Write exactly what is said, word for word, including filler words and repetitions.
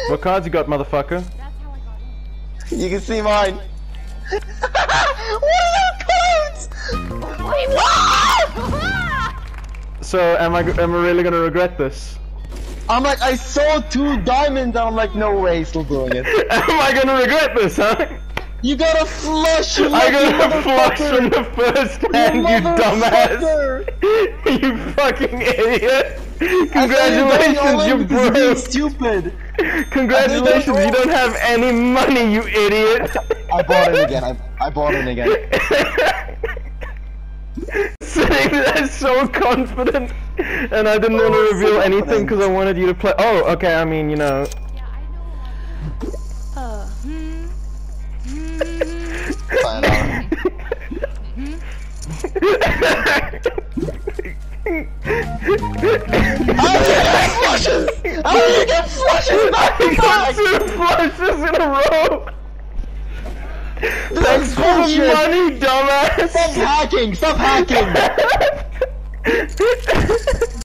What cards you got, motherfucker? That's how I got in. You can see mine. What are your cards? Wait, what? So, am I am I really gonna regret this? I'm like, I saw two diamonds and I'm like, no way, still doing it. Am I gonna regret this, huh? You got a flush, you I got a lucky flush motherfucker. from the first hand, you motherfucker. dumbass! You fucking idiot! I said you're going Congratulations, all in you because you're being broke! stupid. Congratulations, you don't have any money, you idiot! I bought it again, I, I bought it again. Sitting there so confident, and I didn't want to reveal anything because I wanted you to play. Oh, okay, I mean, you know. Yeah, I know a lot. Uh, hmm. How do you get flushes? How do you get flushes back to I got back? two flushes in a row! Thanks for the bullshit. money, dumbass! Stop hacking! Stop hacking!